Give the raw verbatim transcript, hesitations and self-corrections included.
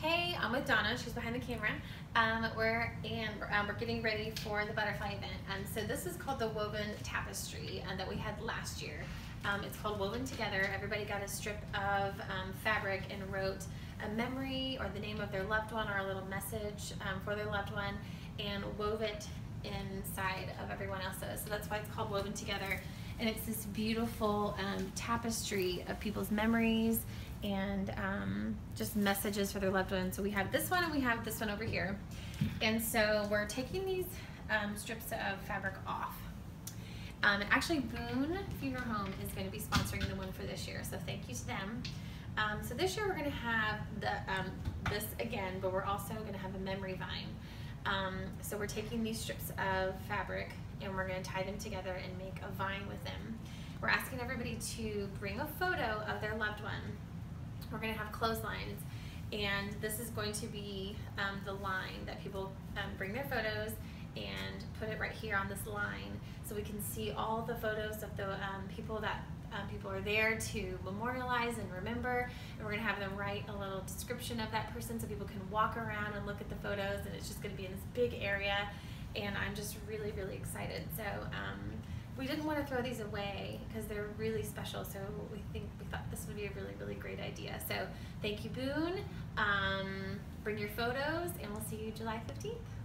Hey, I'm with Donna. She's behind the camera. Um, we're and um, we're getting ready for the butterfly event. Um, so this is called the Woven Tapestry uh, that we had last year. Um, it's called Woven Together. Everybody got a strip of um, fabric and wrote a memory or the name of their loved one or a little message um, for their loved one and wove it inside of everyone else's. So that's why it's called Woven Together. And it's this beautiful um, tapestry of people's memories and um, just messages for their loved ones. So we have this one and we have this one over here. And so we're taking these um, strips of fabric off. Um, and actually Boone Funeral Home is going to be sponsoring the one for this year, so thank you to them. Um, so this year we're going to have the um, this again, but we're also going to have a memory vine. Um, so we're taking these strips of fabric and we're going to tie them together and make a vine with them. We're asking everybody to bring a photo of their loved one. We're going to have clotheslines, and this is going to be um, the line that people um, bring their photos and put it right here on this line, so we can see all the photos of the um, people that um, people are there to memorialize and remember. And we're going to have them write a little description of that person so people can walk around and look at the photos, and it's just going to be in this big area. And I'm just really, really excited. So um, we didn't want to throw these away because they're really special. So we think we thought this would be a really, really great idea. So thank you, Boone. Um, bring your photos, and we'll see you July fifteenth.